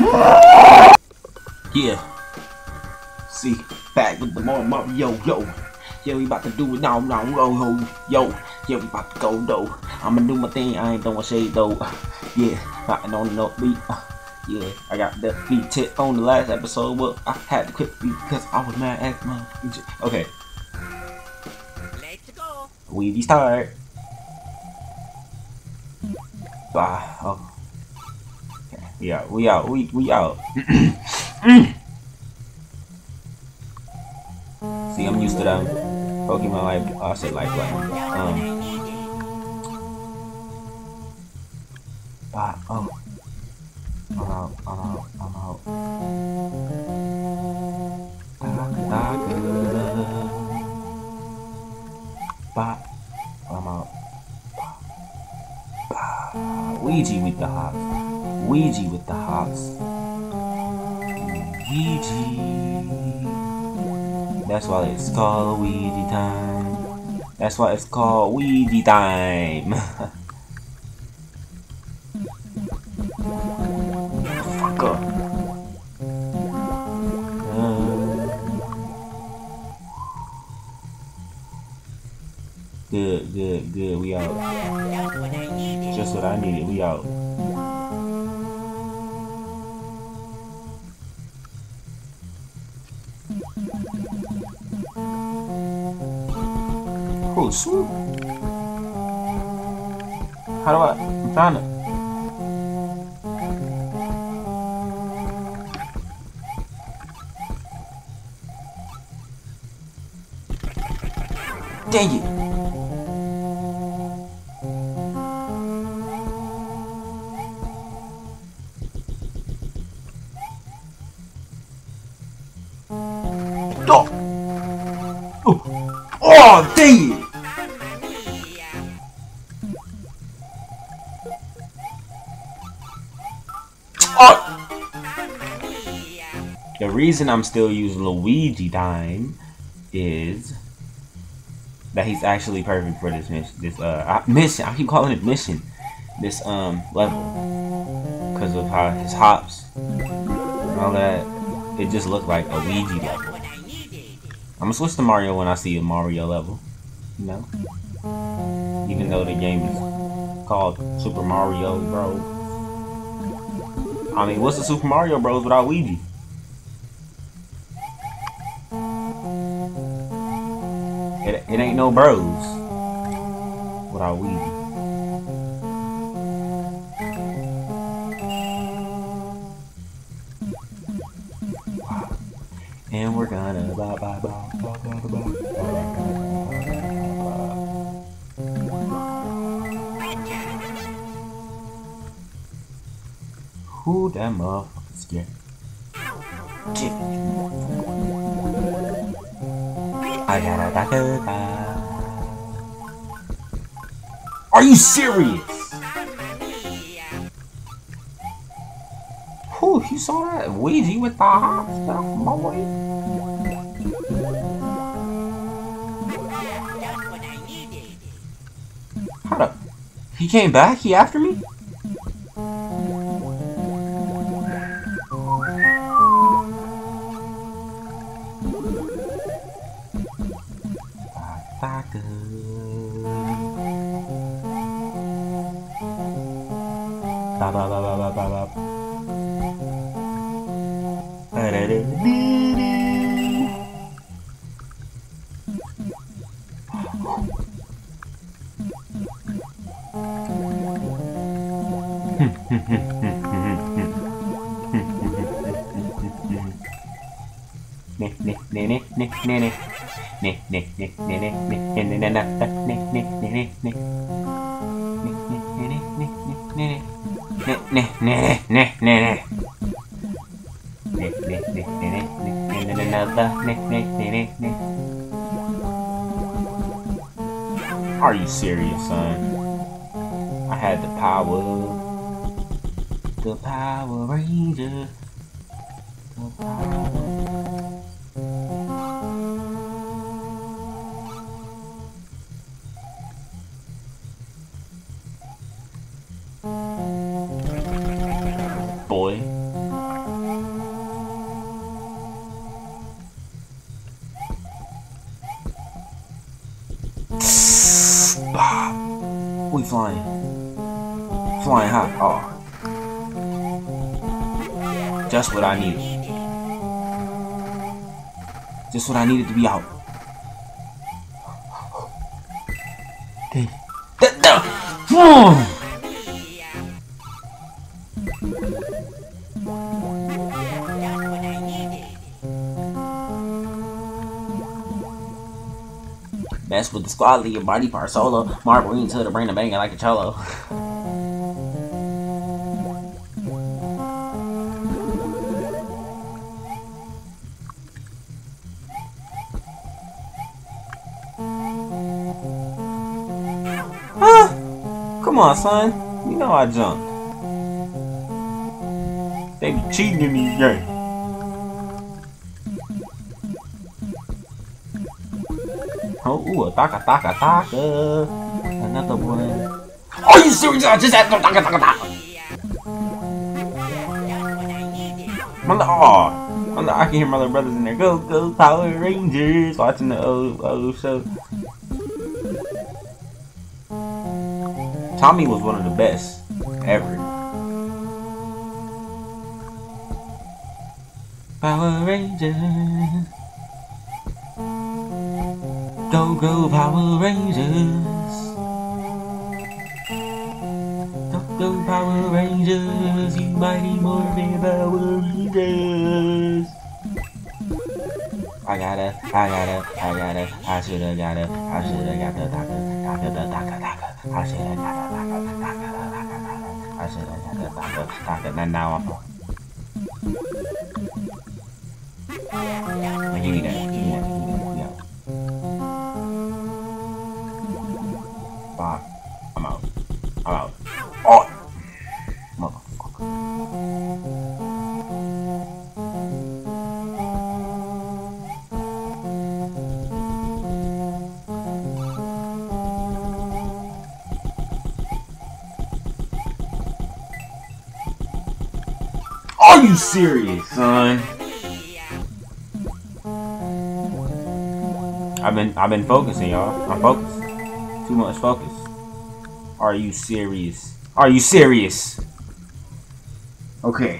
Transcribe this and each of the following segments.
Yeah. See, back with the more Mario, yo. Yeah, we about to do it now, yo. Yeah, we about to go, though. I'ma do my thing, I ain't throwing shade, though. Yeah, riding on the beat. Yeah, I got the beat tip on the last episode, but I had to quit because I was mad at my. Okay. Let's go. We start. Bye. Oh. Okay. We out. We out. See, I'm used to them Pokemon like I say like oh. I'm out. I'm out. Ouija with the hops. Ouija with the hops. Ouija. That's why it's called Ouija time. That's why it's called Ouija time. Fuck up. Good. We out. Just what I needed. We out. Oh, swoop. How do I'm trying to. Dang it. Oh, dang it! Oh. The reason I'm still using Luigi time is that he's actually perfect for this mission. Mission. I keep calling it mission. This level because of how his hops and all that. It just looked like a Luigi level. I'm gonna switch to Mario when I see a Mario level, you know? Even though the game is called Super Mario Bros. I mean, what's the Super Mario Bros without Luigi? It ain't no Bros without Luigi. And we're gonna Who that motherfucker scared? I gotta back up. Are you serious? Whew, you saw that? Ouija with the hops stuff, my boy. Hold up. He came back? He after me? Are you serious, son? I had the power. The Power Ranger. The Power. Boy. flying. Flying high. Oh. Just what I needed. Just what I needed to be out. Okay. Mess with the squad, leave your body part solo. Mark Green to the brain and banging like a cello. Come on, son. You know I jumped. They be cheating in these games. Oh, ooh, a taka. Another one. Are you serious? I just had no taka. I can hear my little brothers in there. Go, Power Rangers. Watching the old show. Tommy was one of the best ever. Power Rangers. Go Power Rangers. Go Power Rangers. You mighty Morphin Power Rangers. I should've got the taka. Now I'm give me that. Yeah. Bye. I'm out. Oh! Motherfucker. Are you serious, son? I've been focusing, y'all. I'm focused. Too much focus. Are you serious? Are you serious? Okay.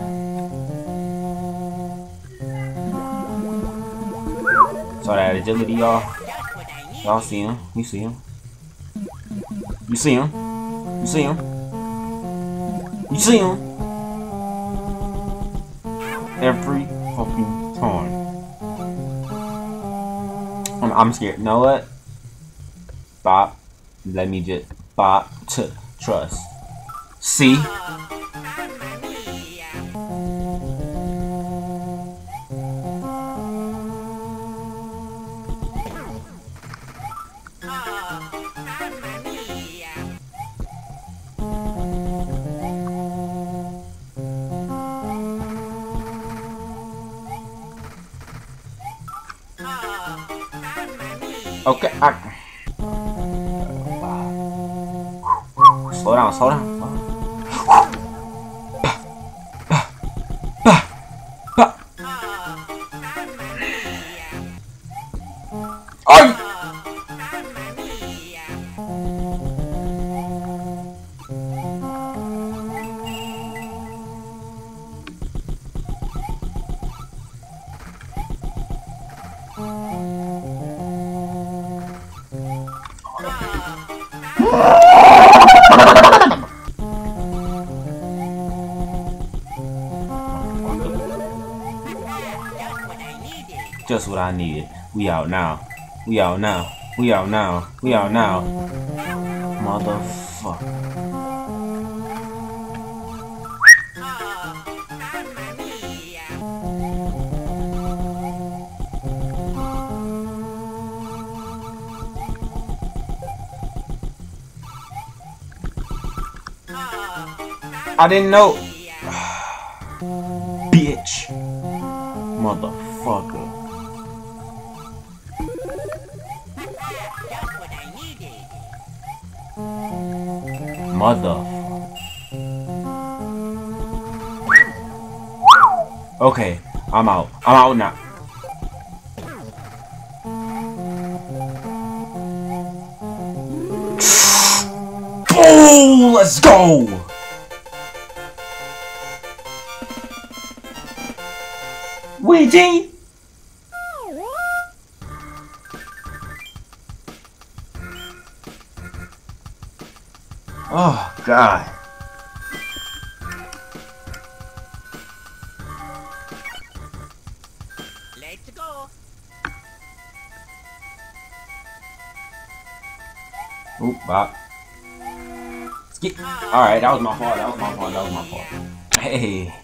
So that agility, y'all. Y'all see him? You see him? You see him? You see him? You see him? Every fucking time. I'm scared. You know what? Bop. Let me just bop to trust. See? Okay, slow down. Just what I needed. We out now. Motherfucker. I didn't know. Bitch. Motherfucker. Okay, I'm out now. Oh, let's go! Ouija! Oh, God. Let's go. Oop, bop. Skip. Alright, that was my fault. That was my fault. That was my fault. Hey.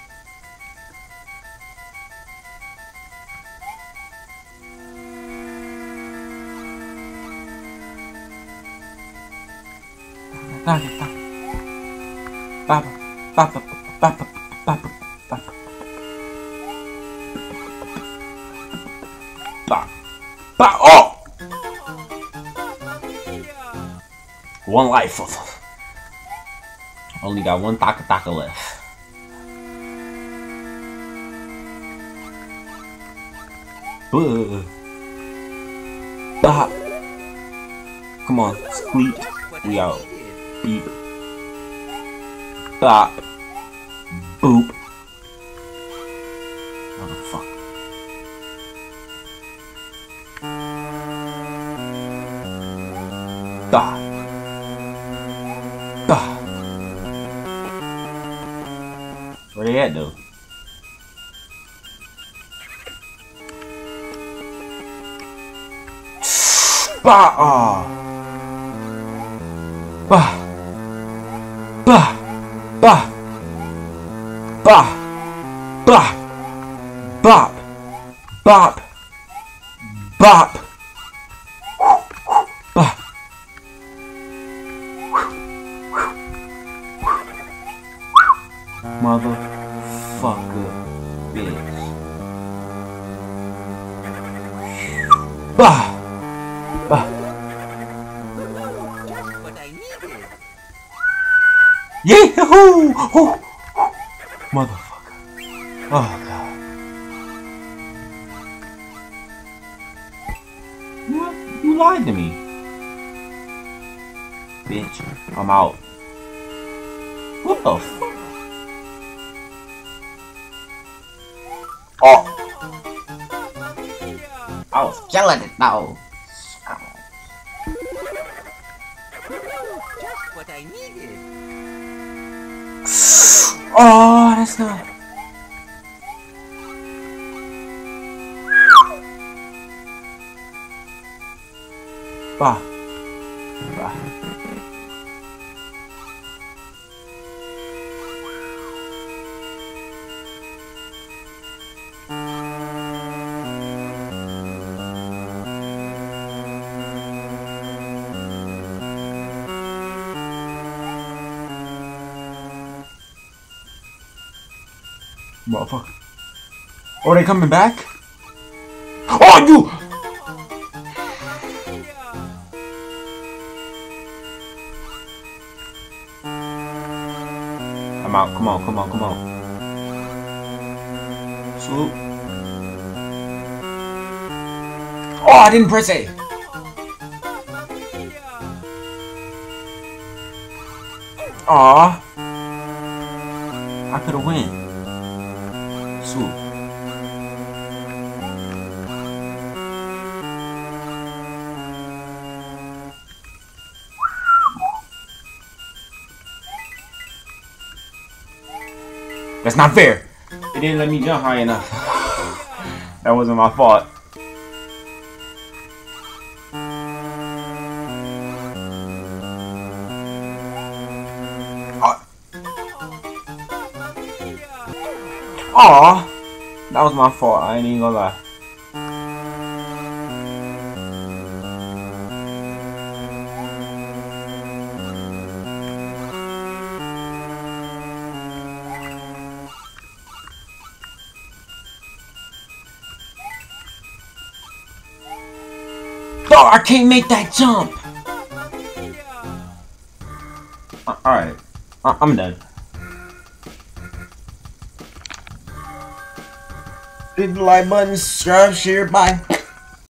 Oh! One life. Only got one taka left. Bop. Come on, squeak. We out. Beep. Bop. Boop. Motherfucker. Bop. Bop. Where they at though? Bah! Oh. Bah! Bah! Bah! Bah! Bah! Bop! Bop! Bop! Bah! Motherfucker, bitch. Bah! Bah! What I needed. Yee-hoo! Oh. Motherfucker. Oh, God. What? You lied to me. Bitch, I'm out. What the fuck? Oh! I was killing it now. Just what I needed. Oh, that's not. Bah. Bah. Motherfucker. Oh, they coming back? Oh, you! I'm out. Come on, come on, come on. Swoop. Oh, I didn't press A. Aw. I could have win. Swoop. That's not fair. It didn't let me jump high enough. That wasn't my fault. Aw, that was my fault. I ain't even gonna lie. Oh, I can't make that jump. Alright, I'm done. Hit the like button, subscribe, share, bye.